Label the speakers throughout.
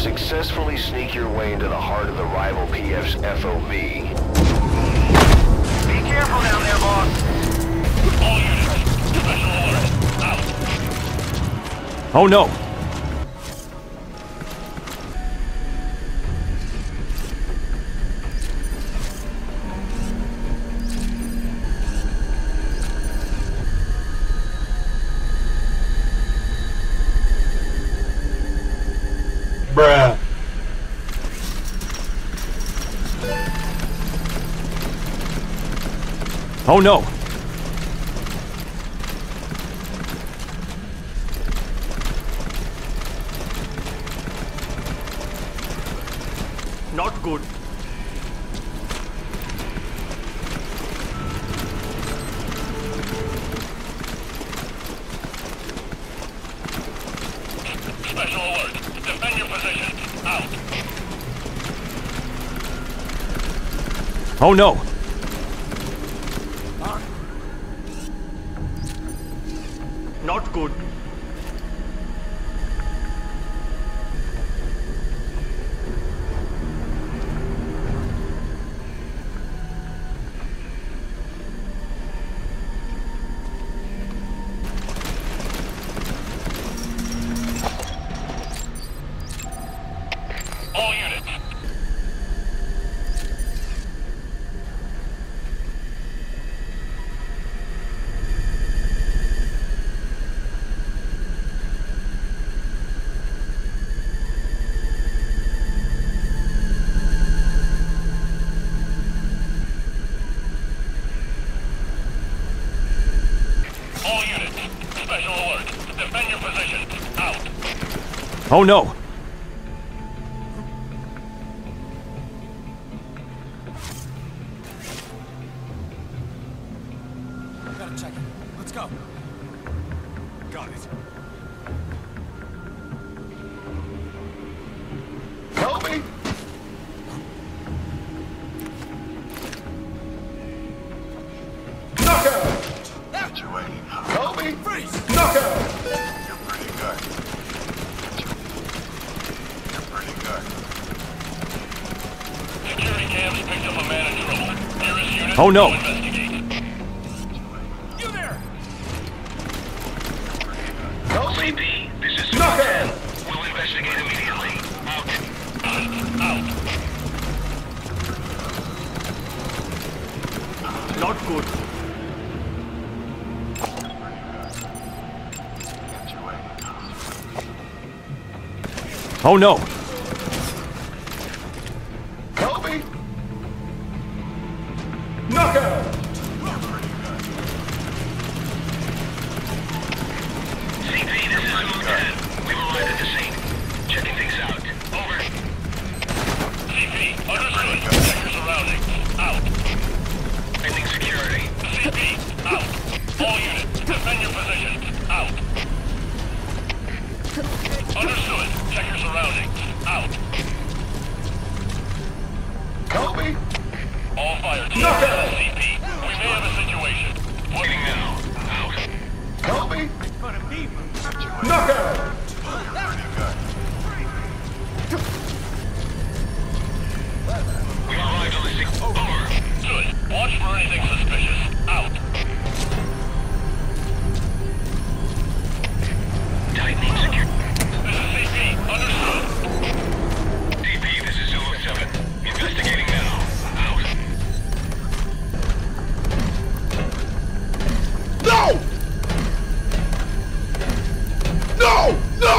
Speaker 1: Successfully sneak your way into the heart of the rival PF's FOB.
Speaker 2: Be careful down there, boss.
Speaker 3: All units, special alert, out.
Speaker 4: Oh no!
Speaker 5: Bruh.
Speaker 4: Oh no!
Speaker 3: Not good. Special alert. Defend your position. Out.
Speaker 4: Oh no!
Speaker 3: Not good. All units. All units. Special alert. Defend your position. Out.
Speaker 4: Oh no!
Speaker 6: Gotta check it. Let's go. Got it.
Speaker 1: Help me! Knockout! Help me!
Speaker 6: Freeze!
Speaker 1: Knockout!
Speaker 7: You're pretty good. You're pretty good.
Speaker 3: Security cams picked up a man in trouble. Nearest unit.
Speaker 4: Oh, no.
Speaker 3: to investigate.
Speaker 6: You there!
Speaker 1: Help me!
Speaker 3: CP, this is
Speaker 1: Knockout!
Speaker 3: We'll investigate immediately. Out. Out. Not good.
Speaker 4: Oh no!
Speaker 1: Help me! Knockout!
Speaker 3: CP, this is Lieutenant. We've arrived at the scene. Checking things out. Over. CP, understood. Check your surroundings. Out. Ending security. CP, out. All units, defend your positions. Out. Understood. Check your surroundings. Out.
Speaker 1: Help me!
Speaker 3: All fire teams.
Speaker 1: Knockout!
Speaker 3: CP, we may have a situation. Working now. Out.
Speaker 1: Help me!
Speaker 6: Gonna be.
Speaker 1: Knockout!
Speaker 3: We arrived on the scene. Over. Good. Watch for anything suspicious. Out. Tightening security. This is CP. Understood. CP, this is Zulu 7. Investigating now. Out.
Speaker 5: No! No! No!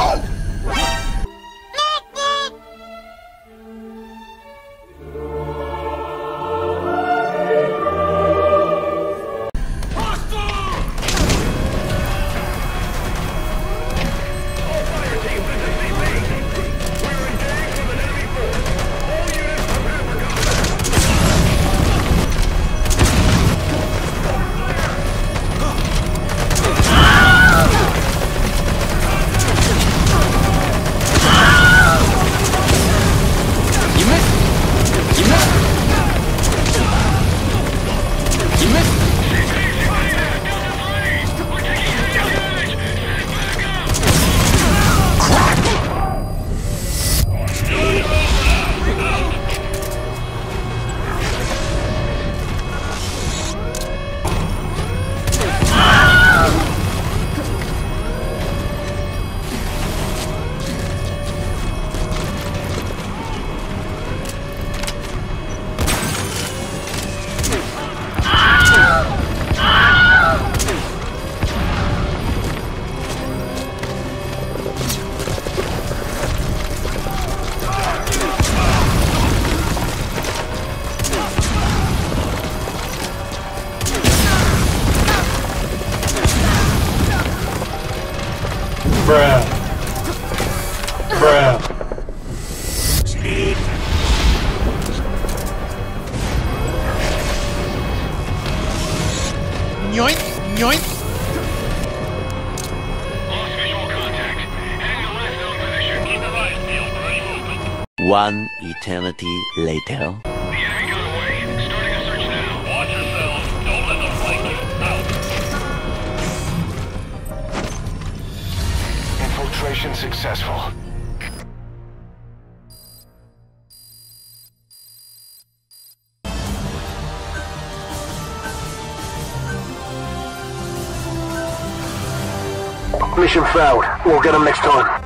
Speaker 5: Bruh. Bruh.
Speaker 6: Yoink, yoink.
Speaker 3: Lost visual contact. Heading to last known position. Keep your eyes peeled for any movement.
Speaker 2: One eternity later.
Speaker 3: The enemy got away. Starting a search now. Watch yourselves. Don't let them flank you. Out.
Speaker 1: Infiltration successful. Mission failed. We'll get them next time.